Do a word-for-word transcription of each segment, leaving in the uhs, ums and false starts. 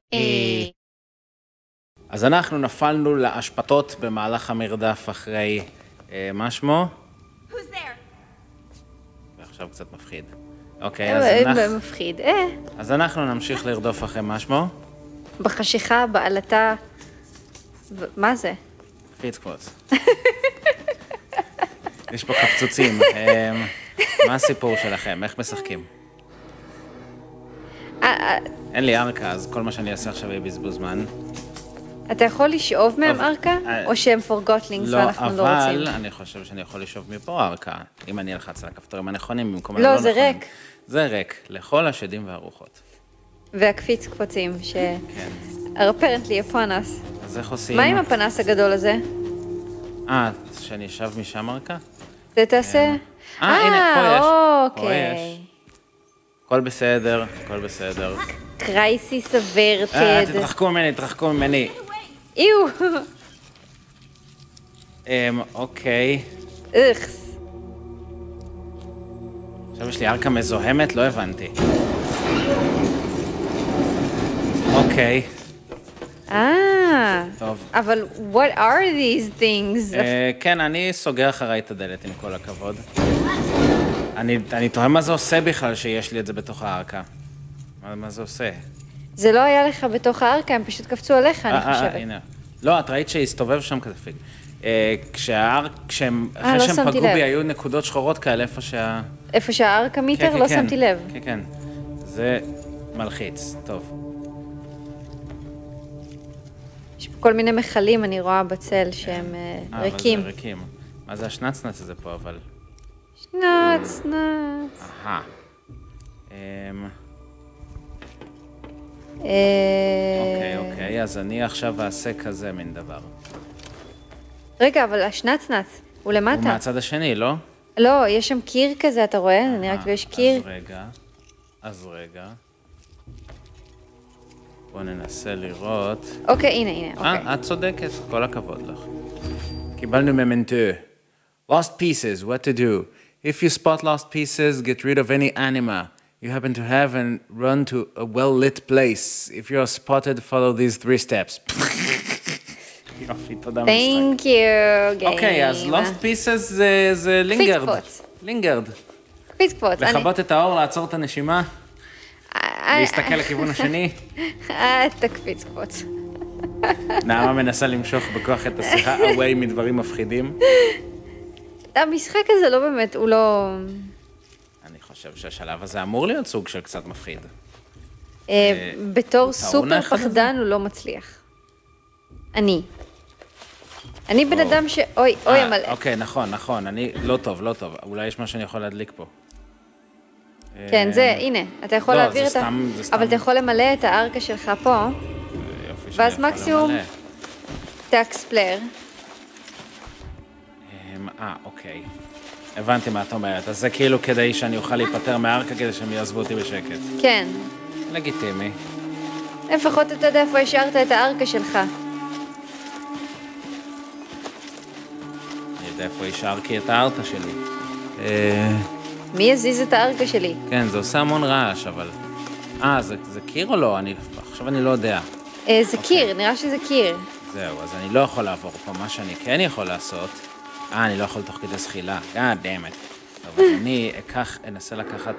אז אנחנו נפלנו לאשפתות במהלך המרדף אחרי, מה שמו? ועכשיו קצת מפחיד. אוקיי, אז אנחנו... מפחיד, אה. אז אנחנו נמשיך לרדוף אחרי מה שמו? בחשיכה, בעלתה... מה זה? קפיץ קפוץ. יש פה קפצוצים. מה הסיפור שלכם? איך משחקים? אין לי ארכה, אז כל מה שאני אעשה עכשיו יהיה בזבוז זמן. אתה יכול לשאוב מהם ארכה? או שהם פורגוטלינגס ואנחנו לא רוצים? לא, אבל אני חושב שאני יכול לשאוב מפה ארכה, אם אני אלחץ על הכפתורים הנכונים במקום הלא נכונים. לא, זה ריק. זה ריק, לכל השדים והרוחות. והקפיץ קפוצים, ש... כן. apparently a פנס. אז איך עושים? מה עם הפנס הגדול הזה? אה, שאני אשב משם ארכה? זה תעשה? אה, הנה, פה יש. אוקיי. הכל בסדר, הכל בסדר. קרייסיס אברטד. אה, תתרחקו ממני, תתרחקו ממני. איו. אמ, אוקיי. איכס. עכשיו יש לי ארכה מזוהמת, לא הבנתי. אוקיי. אה. טוב. אבל what are these things? כן, אני סוגר אחריי את הדלת עם כל הכבוד. אני, אני תוהה מה זה עושה בכלל שיש לי את זה בתוך הארכה. מה, מה זה עושה? זה לא היה לך בתוך הארכה, הם פשוט קפצו עליך, אני חושבת. הנה. לא, את ראית שהסתובב שם כזה פיג. כשהארק, אחרי שהם פגעו בי, היו נקודות שחורות כאלה, איפה שה... איפה שהארכה מיטר? לא שמתי לב. כן, כן. זה מלחיץ. טוב. יש פה כל מיני מחלים, אני רואה בצל, שהם ריקים. אבל זה ריקים. מה זה השנץ-נץ הזה פה, אבל... שנץ, נץ. אהה. אוקיי, אוקיי, אז אני עכשיו אעשה כזה מין דבר. רגע, אבל השנץ-נץ, הוא למטה. הוא מהצד השני, לא? לא, יש שם קיר כזה, אתה רואה? זה נראה כאילו יש קיר. אז רגע, אז רגע. בואו ננסה לראות. אוקיי, הנה, הנה, אוקיי. אה, את צודקת, כל הכבוד לך. קיבלנו ממנטו. Lost pieces, what to do? If you spot lost pieces, get rid of any anima you happen to have and run to a well-lit place. If you are spotted, follow these three steps. יופי, תודה משחק. Thank you, game. אוקיי, אז lost pieces זה לינגרד. קפיץ קפוץ. לינגרד. קפיץ קפוץ. לכבות את האור, לעצור את הנשימה, להסתכל לכיוון השני. אתה קפיץ קפוץ. נעמה מנסה למשוך בכוח את השיחה away מדברים מפחידים. המשחק הזה לא באמת, הוא לא... אני חושב שהשלב הזה אמור להיות סוג של קצת מפחיד. בתור סופר פחדן הוא לא מצליח. אני. אני בן אדם ש... אוי, אוי, המלא. אוקיי, נכון, נכון. אני... לא טוב, לא טוב. אולי יש מה שאני יכול להדליק פה. כן, זה, הנה. אתה יכול להעביר את ה... אבל אתה יכול למלא את הארכה שלך פה. ואז מקסימום... טקס פלייר. אה, אוקיי. הבנתי מה את אומרת. אז זה כאילו כדי שאני אוכל להיפטר מהארכה, כדי שהם יעזבו אותי בשקט. כן. לגיטימי. לפחות אתה יודע איפה השארת את הארכה שלך. אני יודע איפה השארתי את הארכה שלי. מי הזיז את הארכה שלי? כן, זה עושה המון רעש, אבל... אה, זה קיר או לא? עכשיו אני לא יודע. זה קיר, נראה שזה קיר. זהו, אז אני לא יכול לעבור פה. מה שאני כן יכול לעשות... אה, אני לא יכול תוך כדי זחילה. God damn it. טוב, אז אני אקח, אנסה לקחת...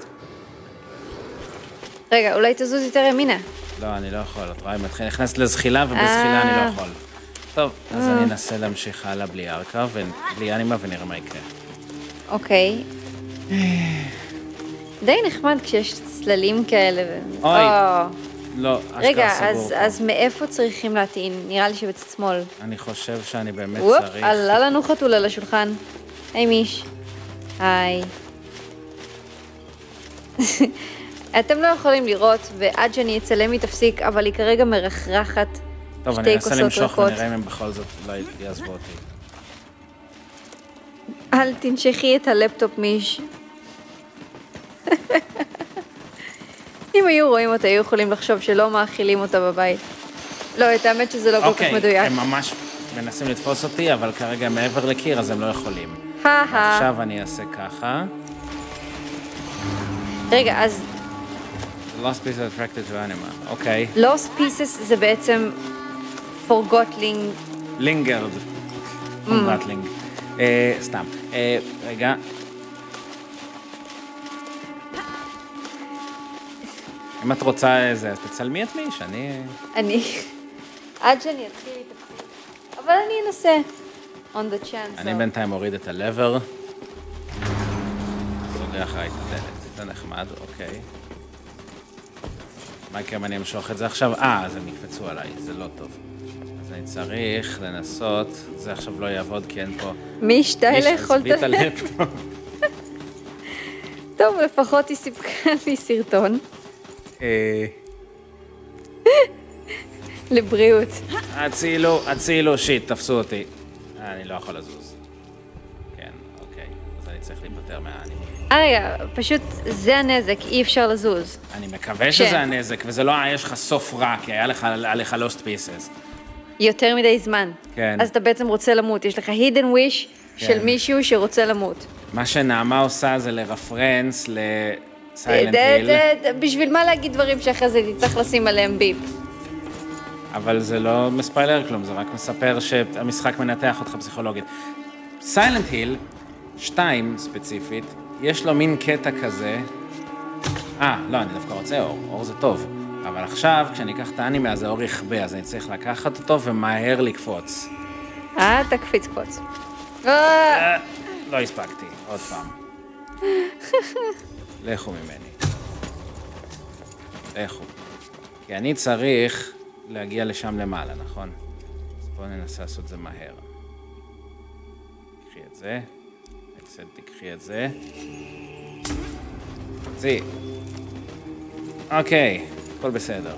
רגע, אולי תזוז יותר ימינה. לא, אני לא יכול. את רואה, אני נכנסת לזחילה, ובזחילה אני לא יכול. טוב, אז אני אנסה להמשיך הלאה בלי ארכה, ובלי אנימה, ונראה מה יקרה. אוקיי. די נחמד כשיש צללים כאלה. אוי. לא, אשכרה סגור. רגע, אז מאיפה צריכים להטעין? נראה לי שבצד שמאל. אני חושב שאני באמת וופ, צריך... עלה לנו חתול על השולחן. היי מיש. היי. אתם לא יכולים לראות, ועד שאני אצלם היא תפסיק, אבל היא כרגע מרחרחת שתי כוסות ריקות. טוב, אני אנסה למשוך ונראה אם הם בכל זאת לא יעזבו אותי. אל תנשכי את הלפטופ מיש. אם היו רואים אותה, היו יכולים לחשוב שלא מאכילים אותה בבית. לא, את האמת שזה לא כל כך מדויק. אוקיי, הם ממש מנסים לתפוס אותי, אבל כרגע מעבר לקיר, אז הם לא יכולים. עכשיו אני אעשה ככה. רגע, אז... lost pieces attracted to anima. אוקיי. lost pieces זה בעצם forgot ling... lingered. forgot ling. סתם. רגע. אם את רוצה איזה, אז תצלמי את מי, שאני... אני... עד שאני אתחיל להתאפסים. אבל אני אנסה. on the chance. אני בינתיים אוריד את הלבר. סוגר אחרי את הדלת. זה נחמד, אוקיי. מה יקרה אם אני אמשוך את זה עכשיו? אה, אז הם יקפצו עליי, זה לא טוב. אז אני צריך לנסות, זה עכשיו לא יעבוד כי אין פה... מי ישתה לאכול את הלפטופ? טוב, לפחות היא סיפקה לי סרטון. לבריאות. הצילו, הצילו, שיט, תפסו אותי. אני לא יכול לזוז. כן, אוקיי. אז אני צריך להיפטר מהאנימה. רגע, פשוט זה הנזק, אי אפשר לזוז. אני מקווה שזה הנזק, וזה לא היה לך סוף רע, כי היה לך lost pieces. יותר מדי זמן. כן. אז אתה בעצם רוצה למות. יש לך hidden wish של מישהו שרוצה למות. מה שנעמה עושה זה לרפרנס לסיילנט היל. בשביל מה להגיד דברים שאחרי זה צריך לשים עליהם ביפ? אבל זה לא מספיילר כלום, זה רק מספר שהמשחק מנתח אותך פסיכולוגית. סיילנט היל, שתיים ספציפית, יש לו מין קטע כזה. אה, לא, אני דווקא רוצה אור, אור זה טוב. אבל עכשיו, כשאני אקח את האנימה, זה אור יכבה, אז אני צריך לקחת אותו ומהר לקפוץ. אה, תקפיץ קפוץ. לא הספקתי, עוד פעם. לכו ממני. לכו. כי אני צריך להגיע לשם למעלה, נכון? אז בואו ננסה לעשות את זה מהר. תקחי את זה. אקסל, תקחי את זה. צי. אוקיי, הכל בסדר.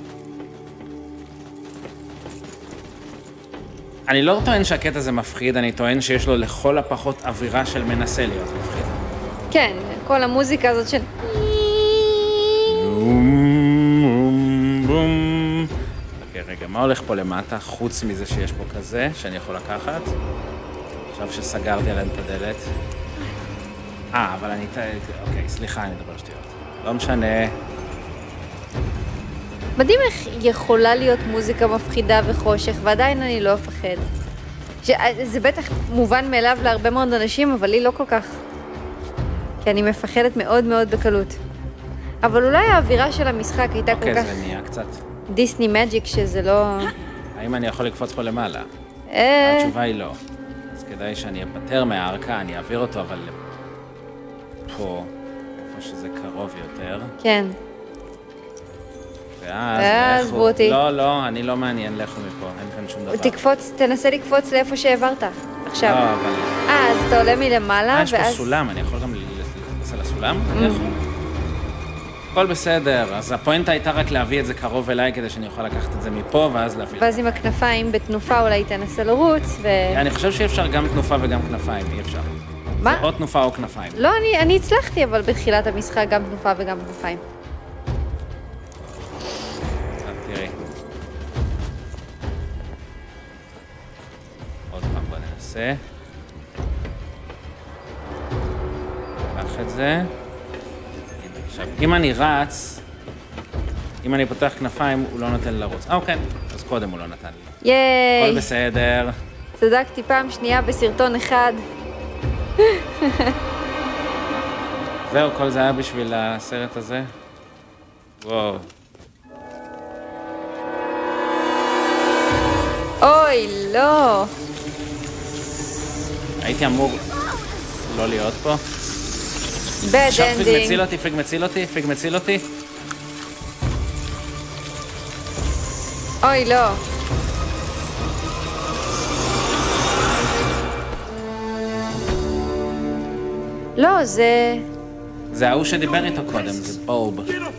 אני לא טוען שהקטע הזה מפחיד, אני טוען שיש לו לכל הפחות אווירה של מנסה להיות מפחיד. כן, כל המוזיקה הזאת של... אוקיי, רגע, מה הולך פה למטה, חוץ מזה שיש פה כזה, שאני יכול לקחת? עכשיו שסגרתי עליהם את הדלת. אה, אבל אני... אוקיי, סליחה, אני מדבר שטויות. לא משנה. מדהים איך יכולה להיות מוזיקה מפחידה וחושך, ועדיין אני לא אפחד. זה בטח מובן מאליו להרבה מאוד אנשים, אבל לי לא כל כך. כי אני מפחדת מאוד מאוד בקלות. אבל אולי האווירה של המשחק הייתה כל כך... אוקיי, זה נהיה קצת. דיסני מג'יק שזה לא... האם אני יכול לקפוץ פה למעלה? אה... התשובה היא לא. אז כדאי שאני אפטר מהארכה, אני אעביר אותו, אבל פה, איפה שזה קרוב יותר. כן. ואז לכו... לא, לא, אני לא מעניין, לכו מפה, אין כאן שום דבר. תקפוץ, תנסה לקפוץ לאיפה שהעברת. עכשיו. לא, אבל... אה, אז אתה עולה מלמעלה, ואז... יש פה סולם, אני יכול גם לקפוץ על הסולם? אני יכול. הכל בסדר, אז הפואנטה הייתה רק להביא את זה קרוב אליי, כדי שאני אוכל לקחת את זה מפה, ואז להביא... ואז עם הכנפיים בתנופה אולי תנסה לרוץ, ו... אני חושב שאפשר גם תנופה וגם כנפיים, אי אפשר. מה? זה או תנופה או כנפיים. לא, אני, אני הצלחתי, אבל בתחילת המשחק גם תנופה וגם כנפיים. תראי. עוד פעם בוא ננסה. קח את זה. עכשיו, אם אני רץ, אם אני פותח כנפיים, הוא לא נותן לרוץ. אה, אוקיי. אז קודם הוא לא נתן לי. ייי! הכל בסדר. צדקתי פעם שנייה בסרטון אחד. זהו, כל זה היה בשביל הסרט הזה? וואו. אוי, לא. הייתי אמור לא להיות פה. bad עכשיו ending. פיג מציל אותי, פיג מציל אותי, פיג מציל אותי. אוי, לא. לא, זה... זה ההוא שדיבר איתו קודם, זה בולב.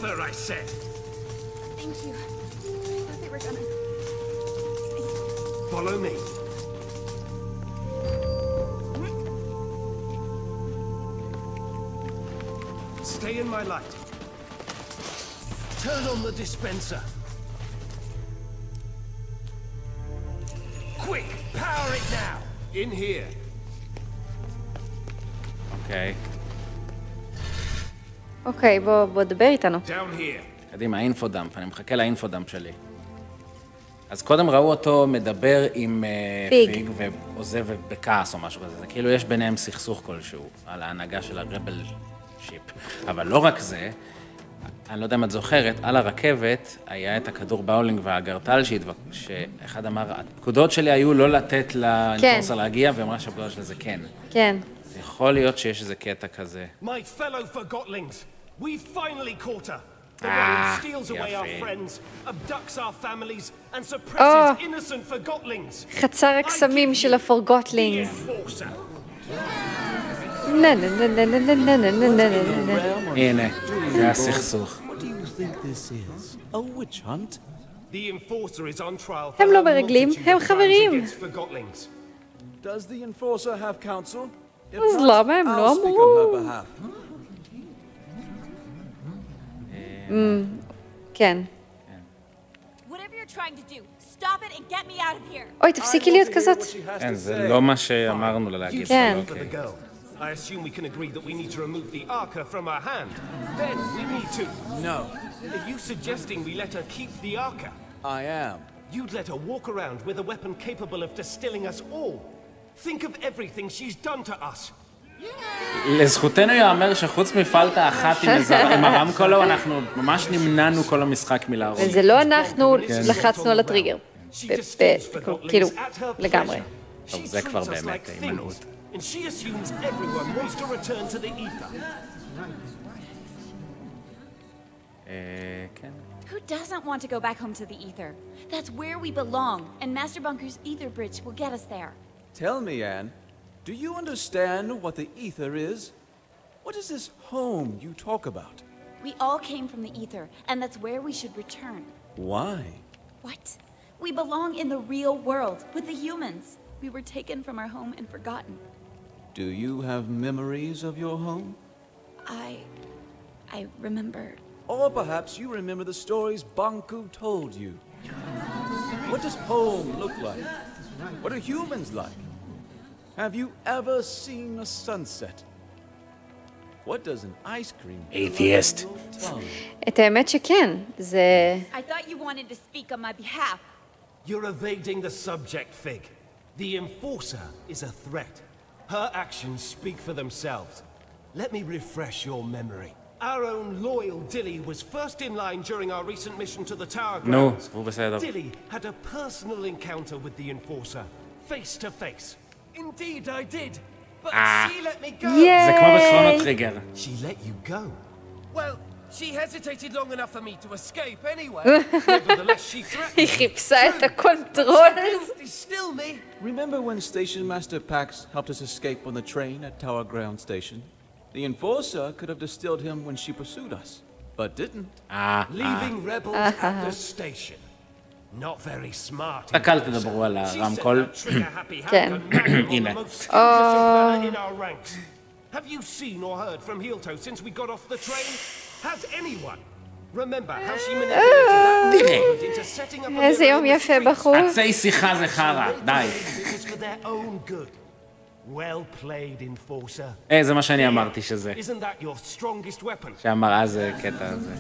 Follow me. Stay in my light. Turn on the dispenser. Quick, power it now. In here. אוקיי. אוקיי, בוא, בוא דבר איתנו. Down here. קדימה, האינפודאמפ, אני מחכה לאינפודאמפ שלי. אז קודם ראו אותו מדבר עם uh, פיג. פיג ועוזב בכעס או משהו כזה. זה כאילו יש ביניהם סכסוך כלשהו על ההנהגה של הרבל שיפ. אבל לא רק זה, אני לא יודע אם את זוכרת, על הרכבת היה את הכדור באולינג והגרטל שהתווק... שאחד אמר, הפקודות שלי היו לא לתת לאינפורסר להגיע, ואמרה שהפקודות שלי זה כן. כן. זה יכול להיות שיש איזה קטע כזה. My fellow forgotlings, we finally caught her. The Ah, one who steals away our יפה. friends, abducts our families, and suppresses Oh. innocent forgotlings. חצר הקסמים של The הפורגוטלינגס. enforcer. נה נה נה נה נה נה נה נה נה נה נה. הנה, זה הסכסוך. What do you think this is? A witch hunt? The enforcer is on trial for הם לא her מרגלים, multitude הם of crimes חברים. against forgotlings. Does the enforcer have counsel? If אז not, למה הם לא I'll speak אמרו? on her behalf. כן. Whatever you're trying to do, stop it and get me out of here. אוי, תפסיקי להיות כזאת. כן, זה לא מה שאמרנו לה להגיד. כן. For the girl. I assume we can agree that we need to remove the Arca from her hand. Then we need to. No, Are you suggesting we let her keep the Arca? I am. You'd let her walk around with a weapon capable of distilling us all. Think of everything she's done to us. לזכותנו יאמר שחוץ מפלטה אחת עם איזה- עם הרמקולו, אנחנו ממש נמנענו כל המשחק מלהרוג. וזה לא אנחנו לחצנו על הטריגר. She ב- ב- distills forgotlings כאילו, at her לגמרי. pleasure. טוב, She זה כבר treats us באמת like הימנעות. things, and she assumes everyone wants to return to the ether. אה, כן. Who doesn't want to go back home to the ether? That's where we belong, and Master Bunker's ether bridge will get us there. Tell me, Anne, do you understand what the ether is? What is this home you talk about? We all came from the ether, and that's where we should return. Why? What? We belong in the real world, with the humans. We were taken from our home and forgotten. Do you have memories of your home? I... I remember... Or perhaps you remember the stories Banku told you. What does home look like? What are humans like? Have you ever seen a sunset? What does an ice cream feel like Atheist. on your tongue? את האמת שכן, זה... I thought you wanted to speak on my behalf. You're evading the subject, Fig. The enforcer is a threat. Her actions speak for themselves. Let me refresh your memory. Our own loyal Dilly was first in line during our recent mission to the Tower נו, Grounds. הוא בסדר. Dilly had a personal encounter with the enforcer, face to face. Indeed, I did. But she let me go. זה כמו ייי! בקרונו טריגר. She let you go. Well, she hesitated long enough for me to escape anyway. Nevertheless, she threatened היא me. חיפשה את הקונטרול. Distill me. Remember when Station Master Pax helped us escape on the train at Tower Ground Station? The enforcer could have distilled him when she pursued us, but didn't. אה, Leaving rebels at the station. Not very smart. רק אל תדברו על הרמקול. כן. הנה. in our ranks. Have you seen or heard from Hilto since we got off the train? Has anyone? Remember how she manipulated that neighborhood into setting up a איזה יום mirror in the יפה streets? בחוץ. עצי שיחה זה חרא, די. It was for their own good. Well played, enforcer. אה, זה מה שאני אמרתי שזה. Isn't that your strongest weapon? שאמר אז קטע הזה.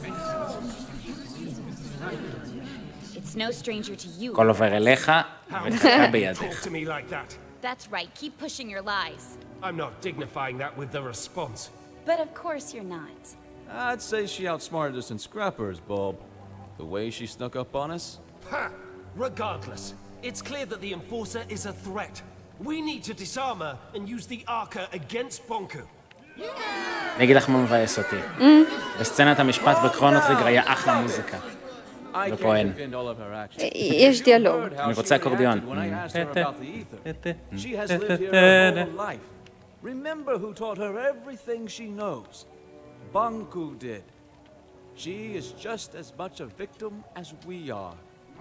It's no stranger to you. הכל עובר אליך, How ודקה dare you בידך. talk to me like that? That's right, keep pushing your lies. I'm not dignifying that with the response. But of course you're not. I'd say she outsmarted us in Scrappers, Bulb. The way she snuck up on us. Ha! Regardless, it's clear that the enforcer is a threat. We need to disarm her and use the Arca against Bonku. אני אגיד לך מה מבאס אותי. בסצנת המשפט בקרונו טריגר היה אחלה מוזיקה. I can't לפועל. defend all of her actions. יש דיאלוג. Heard how אני she רוצה אקורדיון. reacted when I asked her about the ether. She has lived here her whole life. Remember who taught her everything she knows. Banku did. She is just as much a victim as we are.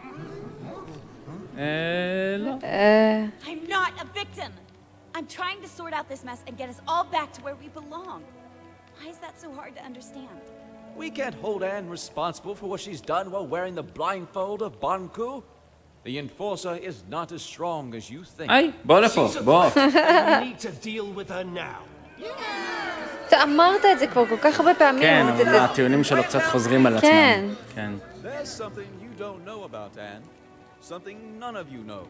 אה, לא. I'm not a victim. I'm trying to sort out this mess and get us all back to where we belong. Why is that so hard to understand? We can't hold Anne responsible for what she's done while wearing the blindfold of Banku. The enforcer is not as strong as you think. היי, בוא לפה, She's a בוא. threat, and we need to deal with her now. אתה אמרת את זה כבר כל כך הרבה פעמים. כן, זה- אבל זה- הטיעונים שלו קצת חוזרים על כן. עצמם. כן. There's something you don't know about Anne. Something none of you know.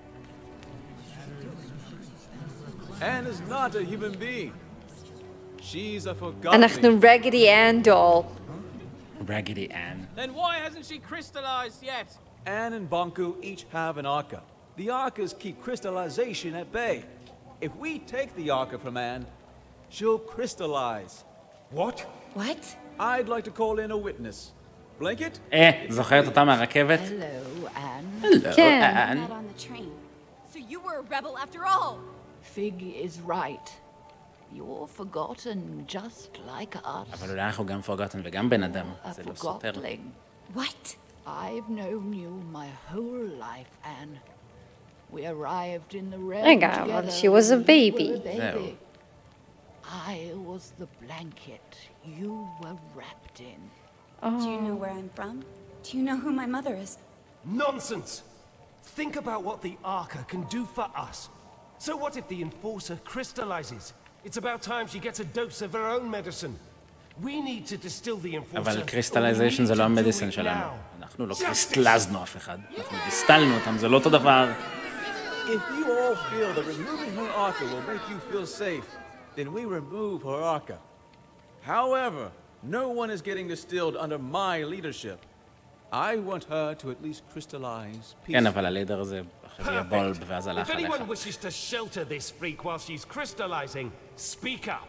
Anne is not a human being. She's a forgotten. אנחנו Raggedy Ann doll. Raggedy Ann. Then why hasn't she crystallized yet? Anne and Banku each have an Arca. The Arcas keep crystallization at bay. If we take the Arca from Anne, she'll crystallize. What? What? I'd like to call in a witness. Blanket? אה, זוכרת אותה מהרכבת? Hello, Anne. Hello, כן. Ann. Met on the train. So you were a rebel after all. Fig is right. You're forgotten just like us. אבל אולי אנחנו גם forgotten וגם בן אדם. A זה לא סותר. forgotling. What? I've known you my whole life, Anne. We arrived in the realm רגע, together אבל she was a when you baby. were a זהו. baby. I was the blanket you were wrapped in. Do you know where I'm from? Do you know who my mother is? Nonsense! Think about what the Arca can do for us. So what if the Enforcer crystallizes? It's about time she gets a dose of her own medicine. We need to distill the Enforcer. אבל or we קריסטליזיישן need זה to לא do המדיסן it שלנו. now. אנחנו לא Justice! קריסטלזנו אף אחד. אנחנו דיסטלנו אותם, זה לא אותו דבר. If you all feel that removing her Arca will make you feel safe, then we remove her Arca. However, no one is getting distilled under my leadership. I want her to at least crystallize peace. כן, אבל הלידר הזה עכשיו יהיה בולב ואז If הלך עליך. anyone wishes to shelter this freak while she's crystallizing, speak up.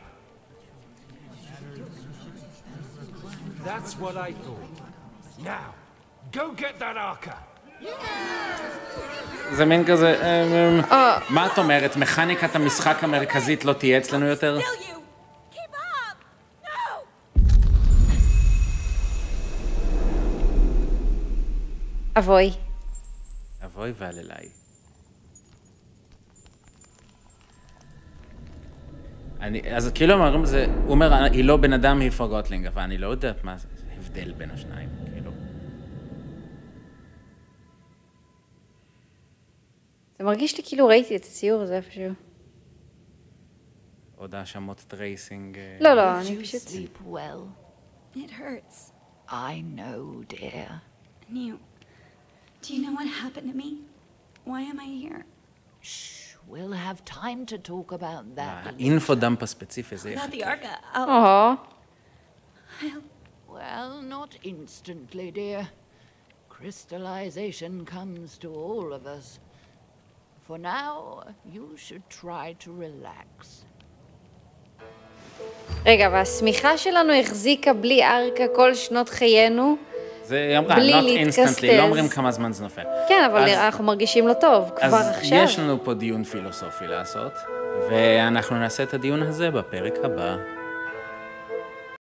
That's what I thought. Now, go get that Arca. זה מין כזה, אמ, אמ, מה את אומרת? מכניקת המשחק המרכזית לא תהיה אצלנו יותר? Still you! Keep up! No! אבוי. אבוי ועל אליי. אני, אז כאילו אומרים זה, הוא אומר, היא לא בן אדם, היא פורגוטלינג, אבל אני לא יודעת מה זה הבדל בין השניים, כאילו. זה מרגיש לי כאילו ראיתי את הציור הזה איפשהו. עוד האשמות טרייסינג. אה, לא, לא, Did אני you פשוט... sleep well? It hurts. I know, dear. And you... Do you know what happened to me? Why am I here? Shh, we'll have time to talk about that. האינפו דאמפ הספציפי זה Without the יחכה. Arca, I'll... או, I'll... Well, not instantly, dear. Crystallization comes to all of us. For now, you should try to relax. רגע, והשמיכה שלנו החזיקה בלי ארקה כל שנות חיינו. זה היא אמרה, בלי not להתקסטז. instantly, לא אומרים כמה זמן זה נופל. כן, אבל אז- אנחנו מרגישים לא טוב, כבר אז עכשיו. יש לנו פה דיון פילוסופי לעשות, ואנחנו נעשה את הדיון הזה בפרק הבא.